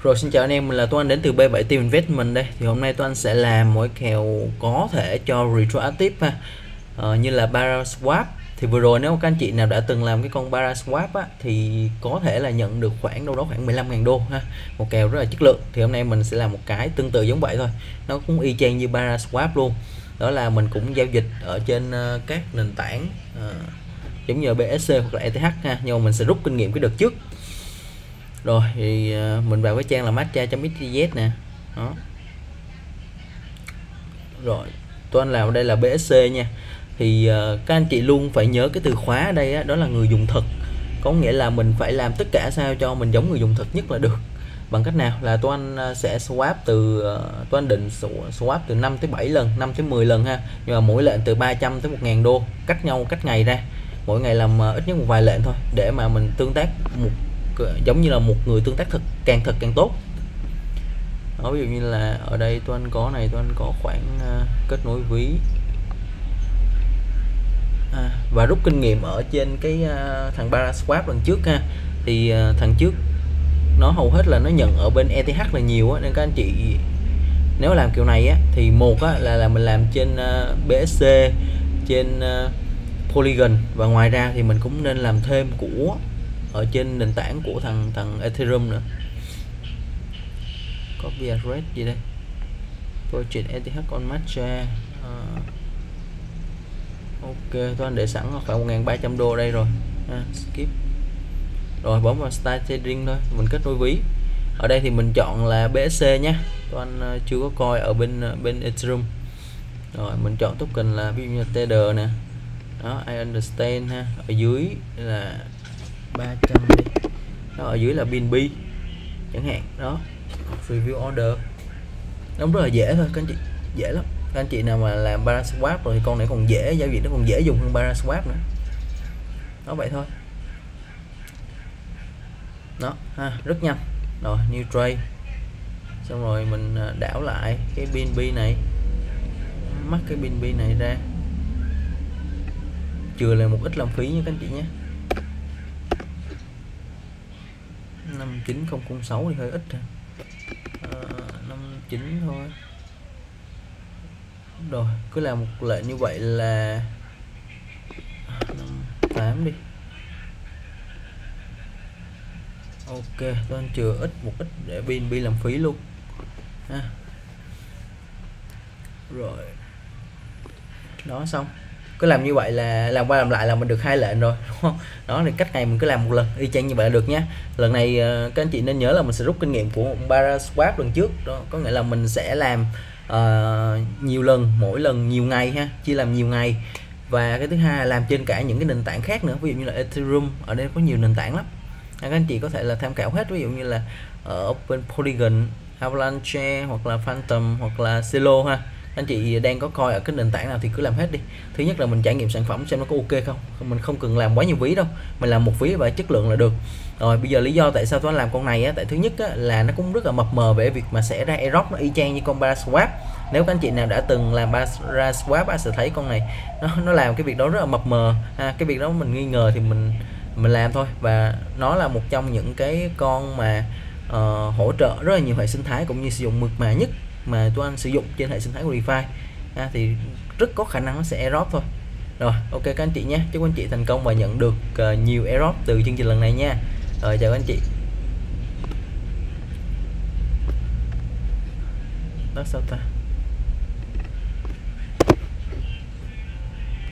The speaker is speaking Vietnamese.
Rồi xin chào anh em, mình là Tuấn Anh đến từ B7 Team Investment đây. Thì hôm nay Tuấn Anh sẽ làm mỗi kèo có thể cho retroactive ha. Như là Barra Swap. Thì vừa rồi nếu các anh chị nào đã từng làm cái con Barra Swap á, thì có thể là nhận được khoảng đâu đó khoảng 15.000 đô ha. Một kèo rất là chất lượng. Thì hôm nay mình sẽ làm một cái tương tự giống vậy thôi. Nó cũng y chang như Barra Swap luôn. Đó là mình cũng giao dịch ở trên các nền tảng giống như BSC hoặc là ETH ha. Nhưng mà mình sẽ rút kinh nghiệm cái đợt trước. Rồi thì mình vào cái trang là matcha.xyz nè. Đó. Rồi tôi anh làm ở đây là BSC nha. Thì các anh chị luôn phải nhớ cái từ khóa ở đây á, đó là người dùng thực. Có nghĩa là mình phải làm tất cả sao cho mình giống người dùng thực nhất là được. Bằng cách nào là tôi anh sẽ swap từ tôi anh định swap từ 5 tới 7 lần, 5 tới 10 lần ha. Nhưng mà mỗi lệnh từ 300 tới 1.000 đô, cách nhau cách ngày ra. Mỗi ngày làm ít nhất một vài lệnh thôi để mà mình tương tác giống như là một người tương tác thật càng tốt. Đó, ví dụ như là ở đây tôi anh có này, tôi anh có khoản kết nối ví và rút kinh nghiệm ở trên cái thằng Barra Swap lần trước ha. Thì thằng trước nó hầu hết là nó nhận ở bên ETH là nhiều á, nên các anh chị nếu làm kiểu này á thì một á, là mình làm trên BSC, trên Polygon, và ngoài ra thì mình cũng nên làm thêm của ở trên nền tảng của thằng Ethereum nữa. Copy address gì đây, project ETH on matcha. Ok, tôi anh để sẵn khoảng 1.300 đô đây rồi. Skip. Rồi bấm vào start trading thôi, mình kết nối ví. Ở đây thì mình chọn là BSC nhé. Tôi anh chưa có coi ở bên Ethereum. Rồi mình chọn token là ví dụ như Tether nè. Đó, I understand ha. Ở dưới là 300 đi. Đó, ở dưới là BNB chẳng hạn. Đó, review order. Nó rất là dễ thôi các anh chị, dễ lắm. Các anh chị nào mà làm Barra Swap rồi thì con này còn dễ, giao diện nó còn dễ dùng hơn Barra Swap nữa. Đó vậy thôi. Đó ha, rất nhanh. Rồi new trade. Xong rồi mình đảo lại cái BNB này, mắc cái BNB này ra, chừa lại một ít làm phí nha các anh chị nhé. 59006 thì hơi ít rồi. 59 thôi. Rồi cứ làm một lệnh như vậy là 58 đi. Ok, tôi anh chừa một ít để BNB làm phí luôn ha. Rồi đó, xong cứ làm như vậy là làm qua làm lại là mình được 2 lệnh rồi, đúng không? Đó thì cách này mình cứ làm một lần y chang như vậy là được nhé. Lần này các anh chị nên nhớ là mình sẽ rút kinh nghiệm của Barra Swap lần trước đó, có nghĩa là mình sẽ làm nhiều lần, mỗi lần nhiều ngày ha, chia làm nhiều ngày. Và cái thứ hai là làm trên cả những cái nền tảng khác nữa, ví dụ như là Ethereum, ở đây có nhiều nền tảng lắm. Các anh chị có thể là tham khảo hết, ví dụ như là ở bên Polygon, Avalanche hoặc là Phantom hoặc là Celo ha. Anh chị đang có coi ở cái nền tảng nào thì cứ làm hết đi. Thứ nhất là mình trải nghiệm sản phẩm xem nó có ok không, mình không cần làm quá nhiều ví đâu, mình làm một ví và chất lượng là được. Rồi bây giờ lý do tại sao tôi làm con này á, tại thứ nhất á, là nó cũng rất là mập mờ về việc mà sẽ ra airdrop, nó y chang như con Barra Swap. Nếu các anh chị nào đã từng làm Barra Swap sẽ thấy con này nó làm cái việc đó rất là mập mờ cái việc đó mình nghi ngờ thì mình làm thôi. Và nó là một trong những cái con mà hỗ trợ rất là nhiều hệ sinh thái cũng như sử dụng mượt mà nhất mà tôi anh sử dụng trên hệ sinh thái của DeFi thì rất có khả năng nó sẽ airdrop thôi. Rồi ok các anh chị nhé, chúc anh chị thành công và nhận được nhiều airdrop từ chương trình lần này nha. Rồi chào các anh chị. Đó sao ta.